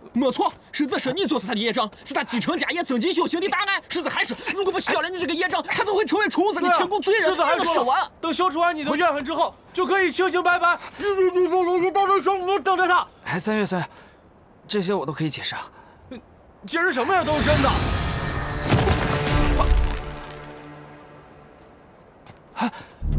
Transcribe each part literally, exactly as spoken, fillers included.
没错，世子是你就是他的业障，是他继承家业、增进修行的大案。世子还是，如果不消了你这个业障，他就会成为重生的千古罪人。 世子还说了， 等消除完你的怨恨之后，就可以清清白白。你你你你到这说，我等着他。 哎，三月三月，这些我都可以解释啊。 解释什么呀？都是真的。 哎，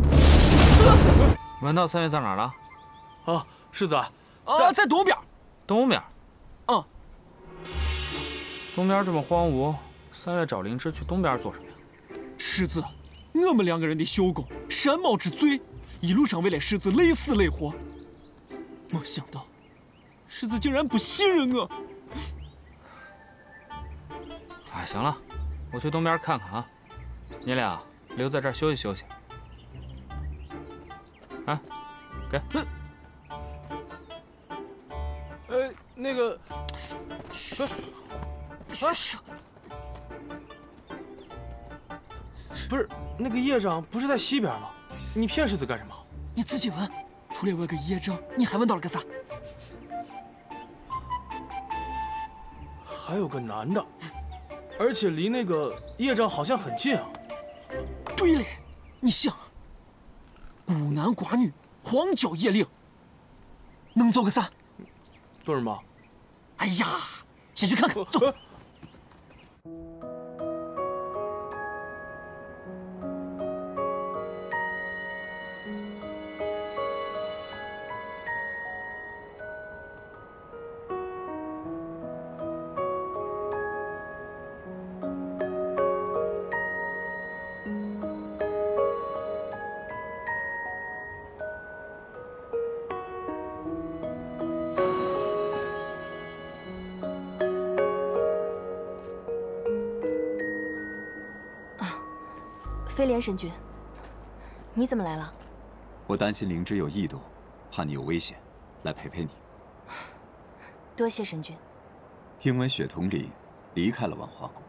闻到三月在哪儿了？ 啊，世子， 啊，在东边。 东边。 嗯， 东边这么荒芜，三月找灵芝去东边做什么呀？ 世子，我们两个人的修功，山猫之罪，一路上为了世子累死累活，没想到，世子竟然不信任我。 哎，行了，我去东边看看啊，你俩留在这儿休息休息。啊，给。嗯呃，那个， 嘘， 不是，不是那个业障不是在西边吗？你骗世子干什么？ 你自己问，除了我个业障，你还问到了个啥？ 还有个男的，而且离那个业障好像很近啊。 对嘞，你想，孤男寡女，荒郊野岭，能做个啥？ 做什么？ 哎呀，先去看看，走。 飞廉神君，你怎么来了？ 我担心灵芝有异动，怕你有危险，来陪陪你。 多谢神君。 因为血统里离开了万花谷，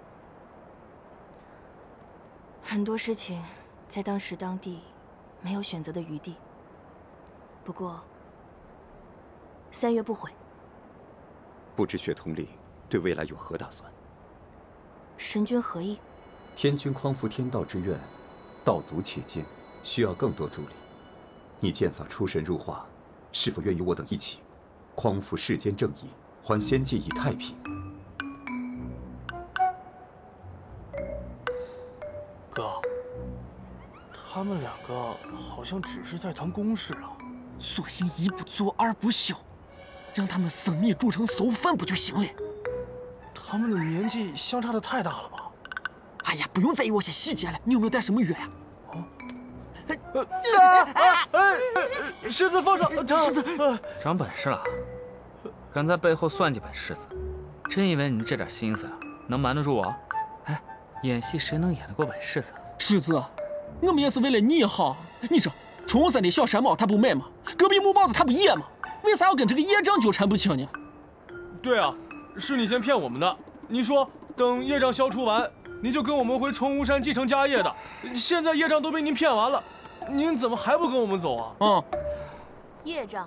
很多事情在当时当地没有选择的余地。不过，三月不悔。 不知血统里对未来有何打算？ 神君何意？ 天君匡扶天道之愿，道阻且艰，需要更多助力。你剑法出神入化，是否愿与我等一起，匡扶世间正义，还仙界以太平？ 哥，他们两个好像只是在谈公事啊。 索性一不做二不休，让他们生米煮成馊饭不就行了？ 他们的年纪相差的太大了吧？ 哎呀，不用在意我些细节了。你有没有带什么药呀？ 啊！啊啊！世子放手！ 世子， 长本事了，敢在背后算计本世子，真以为你这点心思能瞒得住我？哎，演戏谁能演得过本世子？ 世子，我们也是为了你好。你说，崇山的小山猫它不美吗？隔壁木豹子它不野吗？为啥要跟这个业障纠缠不清呢？ 对啊，是你先骗我们的。你说等业障消除完。 您就跟我们回崇吾山继承家业的，现在业障都被您骗完了，您怎么还不跟我们走啊？ 嗯， 业障，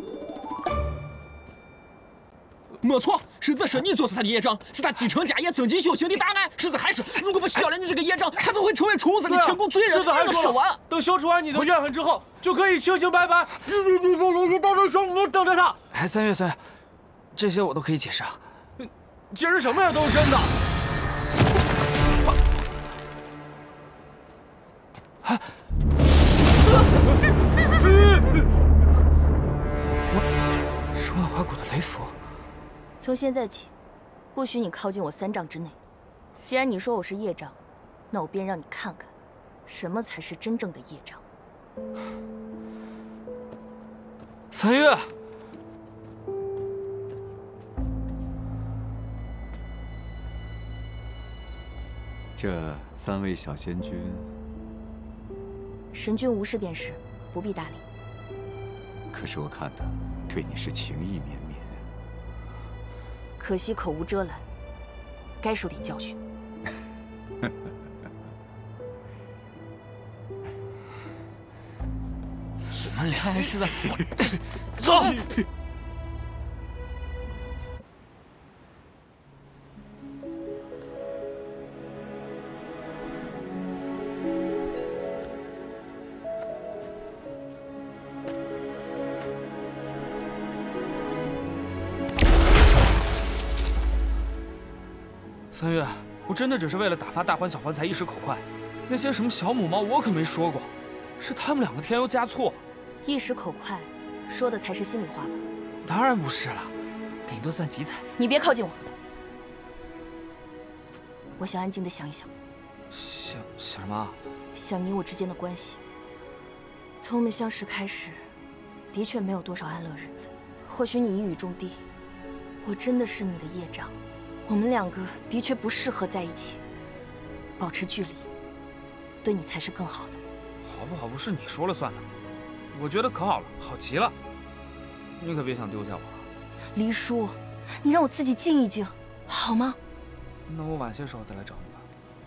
没错，世子是你就是他的业障，是他继承家业、增进修行的大案。世子还是，如果不消了你这个业障，他就会成为重生的千古罪人。 世子还说了， 等消除完你的怨恨之后，就可以清清白白。你你你你到这说，我等着他。 哎，三月三月，这些我都可以解释啊。 解释什么呀？都是真的。 啊！是万花谷的雷符。 从现在起，不许你靠近我三丈之内。既然你说我是业障，那我便让你看看，什么才是真正的业障。 三月， 这三位小仙君。 神君无事便是，不必搭理。 可是我看他对你是情意绵绵。 可惜口无遮拦，该受点教训。 你们俩是的， 走。 三月，我真的只是为了打发大欢、小欢才一时口快，那些什么小母猫我可没说过，是他们两个添油加醋。 一时口快，说的才是心里话吧？ 当然不是了，顶多算集采。 你别靠近我，我想安静的想一想。 想想什么？ 想你我之间的关系。从我们相识开始，的确没有多少安乐日子。或许你一语中的，我真的是你的业障。我们两个的确不适合在一起，保持距离，对你才是更好的。 好不好不是你说了算的，我觉得可好了，好极了。你可别想丢下我了。 黎叔，你让我自己静一静，好吗？ 那我晚些时候再来找你吧。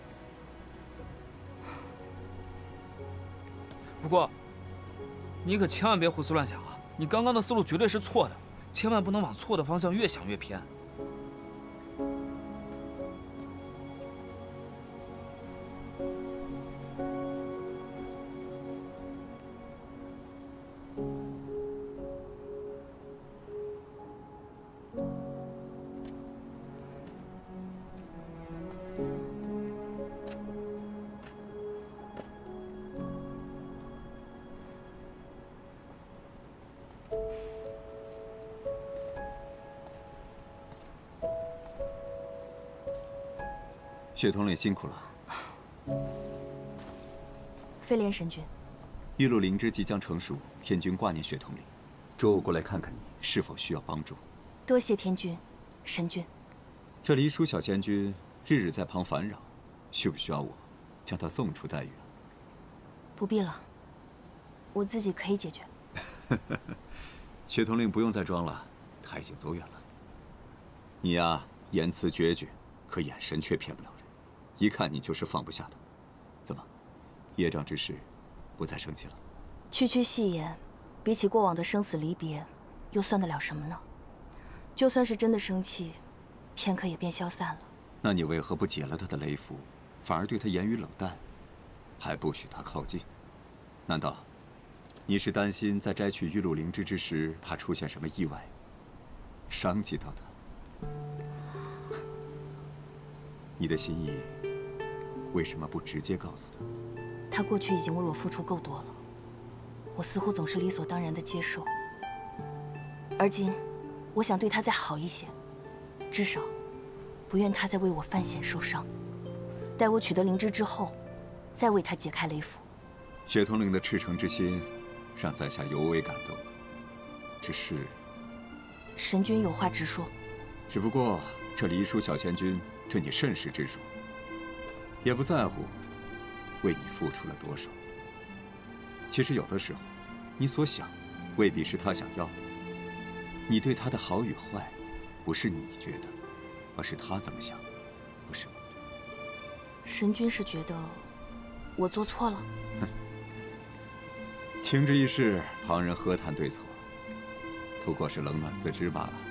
不过，你可千万别胡思乱想啊！你刚刚的思路绝对是错的，千万不能往错的方向越想越偏。 血统领辛苦了。 飞廉神君， 玉露灵芝即将成熟，天君挂念血统领，召我过来看看你是否需要帮助。 多谢天君，神君。 这离书小仙君日日在旁烦扰，需不需要我将他送出黛玉啊？ 不必了，我自己可以解决。 血统领不用再装了，他已经走远了。你呀，言辞决绝，可眼神却骗不了人。一看你就是放不下的。怎么，业障之事，不再生气了？ 区区戏言，比起过往的生死离别，又算得了什么呢？就算是真的生气，片刻也便消散了。 那你为何不解了他的雷符，反而对他言语冷淡，还不许他靠近？难道你是担心在摘取玉露灵芝之时，怕出现什么意外，伤及到他？你的心意为什么不直接告诉他？ 他过去已经为我付出够多了，我似乎总是理所当然的接受。而今，我想对他再好一些，至少不愿他再为我犯险受伤。待我取得灵芝之后，再为他解开雷符。 血统领的赤诚之心，让在下尤为感动。只是， 神君有话直说。 只不过这离书小仙君对你甚是执着，也不在乎为你付出了多少。其实有的时候，你所想，未必是他想要的。你对他的好与坏，不是你觉得，而是他怎么想，不是吗？ 神君是觉得我做错了？ 哼，情之一事，旁人何谈对错？不过是冷暖自知罢了。